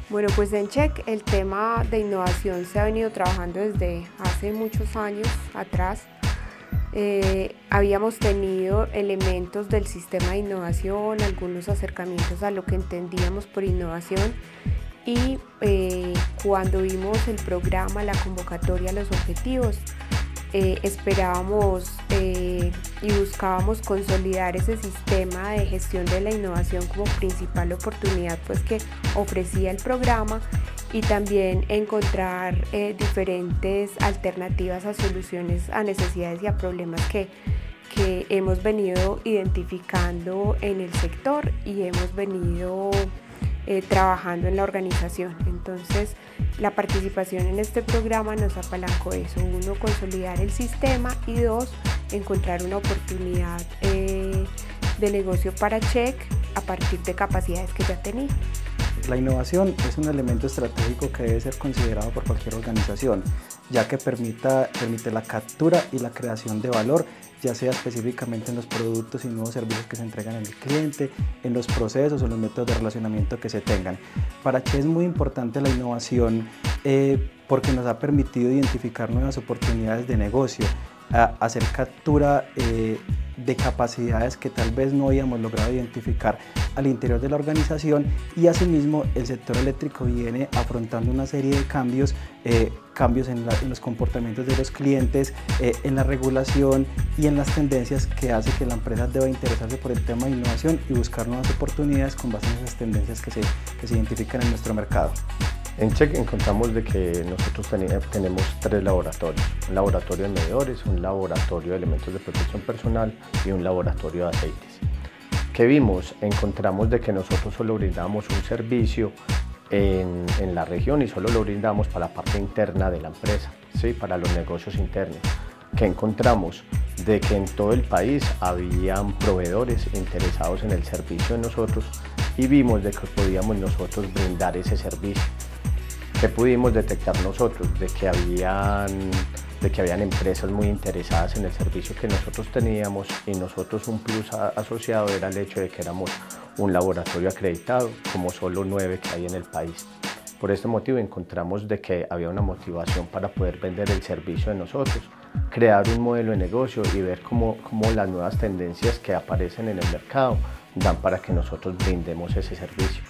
Bueno, pues en Check el tema de innovación se ha venido trabajando desde hace muchos años atrás. Habíamos tenido elementos del sistema de innovación, algunos acercamientos a lo que entendíamos por innovación y cuando vimos el programa, la convocatoria, los objetivos, esperábamos y buscábamos consolidar ese sistema de gestión de la innovación como principal oportunidad pues, que ofrecía el programa y también encontrar diferentes alternativas a soluciones a necesidades y a problemas que hemos venido identificando en el sector y hemos venido trabajando en la organización. Entonces, la participación en este programa nos apalancó eso: uno, consolidar el sistema y dos, encontrar una oportunidad de negocio para Check a partir de capacidades que ya tenía. La innovación es un elemento estratégico que debe ser considerado por cualquier organización, ya que permite la captura y la creación de valor, ya sea específicamente en los productos y nuevos servicios que se entregan al cliente, en los procesos o los métodos de relacionamiento que se tengan. Para Check es muy importante la innovación porque nos ha permitido identificar nuevas oportunidades de negocio, hacer captura de capacidades que tal vez no habíamos logrado identificar al interior de la organización, y asimismo el sector eléctrico viene afrontando una serie de cambios en los comportamientos de los clientes, en la regulación y en las tendencias, que hace que la empresa deba interesarse por el tema de innovación y buscar nuevas oportunidades con base en esas tendencias que se identifican en nuestro mercado. En Check encontramos de que nosotros tenemos 3 laboratorios: un laboratorio de medidores, un laboratorio de elementos de protección personal y un laboratorio de aceites. ¿Qué vimos? Encontramos de que nosotros solo brindamos un servicio en la región y solo lo brindamos para la parte interna de la empresa, ¿sí? Para los negocios internos. ¿Qué encontramos? De que en todo el país habían proveedores interesados en el servicio de nosotros y vimos de que podíamos nosotros brindar ese servicio. ¿Qué pudimos detectar nosotros? De que habían empresas muy interesadas en el servicio que nosotros teníamos, y nosotros un plus asociado era el hecho de que éramos un laboratorio acreditado, como solo 9 que hay en el país. Por este motivo encontramos de que había una motivación para poder vender el servicio de nosotros, crear un modelo de negocio y ver cómo las nuevas tendencias que aparecen en el mercado dan para que nosotros brindemos ese servicio.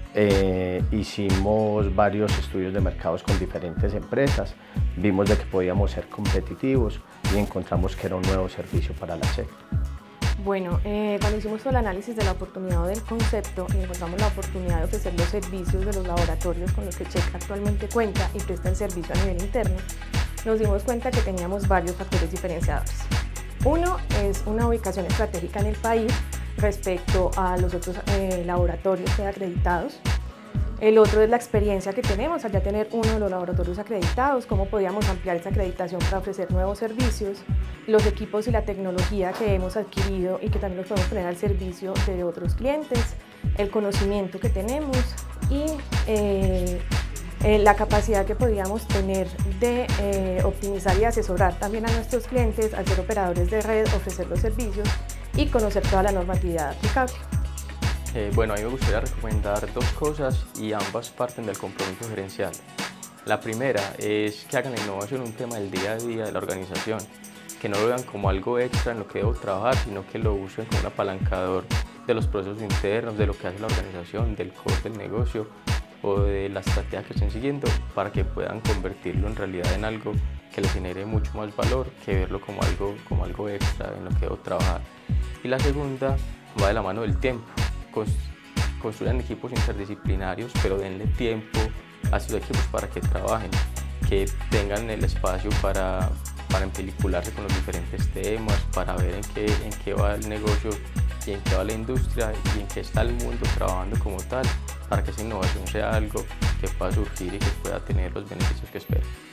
Hicimos varios estudios de mercados con diferentes empresas, vimos de que podíamos ser competitivos y encontramos que era un nuevo servicio para la Check. Bueno, cuando hicimos todo el análisis de la oportunidad o del concepto y encontramos la oportunidad de ofrecer los servicios de los laboratorios con los que Check actualmente cuenta y presta el servicio a nivel interno, nos dimos cuenta que teníamos varios factores diferenciadores. Uno es una ubicación estratégica en el país respecto a los otros laboratorios acreditados. El otro es la experiencia que tenemos al ya tener uno de los laboratorios acreditados, cómo podíamos ampliar esa acreditación para ofrecer nuevos servicios, los equipos y la tecnología que hemos adquirido y que también los podemos poner al servicio de otros clientes, el conocimiento que tenemos y la capacidad que podíamos tener de optimizar y asesorar también a nuestros clientes al ser operadores de red, ofrecer los servicios y conocer toda la normatividad aplicable. Bueno, a mí me gustaría recomendar 2 cosas y ambas parten del compromiso gerencial. La primera es que hagan la innovación un tema del día a día de la organización, que no lo vean como algo extra en lo que debo trabajar, sino que lo usen como un apalancador de los procesos internos, de lo que hace la organización, del core del negocio o de la estrategia que estén siguiendo, para que puedan convertirlo en realidad en algo que les genere mucho más valor que verlo como algo extra en lo que debo trabajar. Y la segunda va de la mano del tiempo. Construyan equipos interdisciplinarios, pero denle tiempo a sus equipos para que trabajen, que tengan el espacio para empelicularse con los diferentes temas, para ver en qué va el negocio y en qué va la industria y en qué está el mundo trabajando como tal, para que esa innovación sea algo que pueda surgir y que pueda tener los beneficios que esperan.